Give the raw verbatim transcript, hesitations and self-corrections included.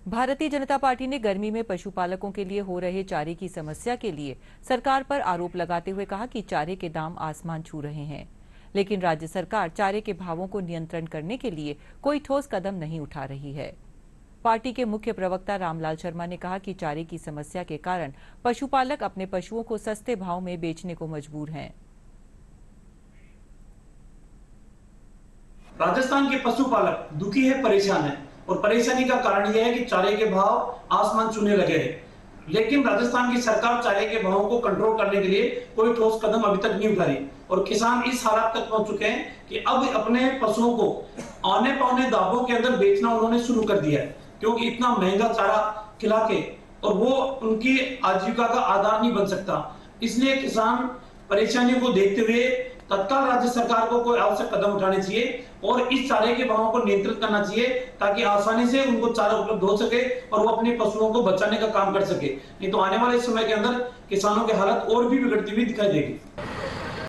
Bharatiya Janata party ने गर्मी में पशुपालकों के लिए हो रहे चारे की समस्या के लिए सरकार पर आरोप लगाते हुए कहा कि चारे के दाम आसमान छू रहे हैं, लेकिन राज्य सरकार चारे के भावों को नियंत्रण करने के लिए कोई ठोस कदम नहीं उठा रही है। पार्टी के मुख्य प्रवक्ता रामलाल शर्मा ने कहा कि चारे की समस्या के कारण पशुपालक अपने पशुओं को सस्ते भाव में बेचने को मजबूर हैं। राजस्थान के पशुपालक दुखी है, परेशान है और परेशानी का कारण यह है कि चारे के भाव आसमान छूने लगे हैं। लेकिन राजस्थान की सरकार चारे के भावों को कंट्रोल करने के लिए कोई ठोस कदम अभी तक नहीं उठा रही और किसान इस हालात तक पहुंच चुके हैं कि अब अपने पशुओं को आने पौने दावों के अंदर बेचना उन्होंने शुरू कर दिया है, क्योंकि इतना महंगा चारा खिला के और वो उनकी आजीविका का आधार नहीं बन सकता। इसलिए किसान परेशानियों को देखते हुए तत्काल राज्य सरकार को कोई आवश्यक कदम उठाने चाहिए और इस चारे के भावों को नियंत्रित करना चाहिए, ताकि आसानी से उनको चारा उपलब्ध हो सके और वो अपने पशुओं को बचाने का काम कर सके। नहीं तो आने वाले समय के अंदर किसानों की हालत और भी बिगड़ती हुई दिखाई देगी।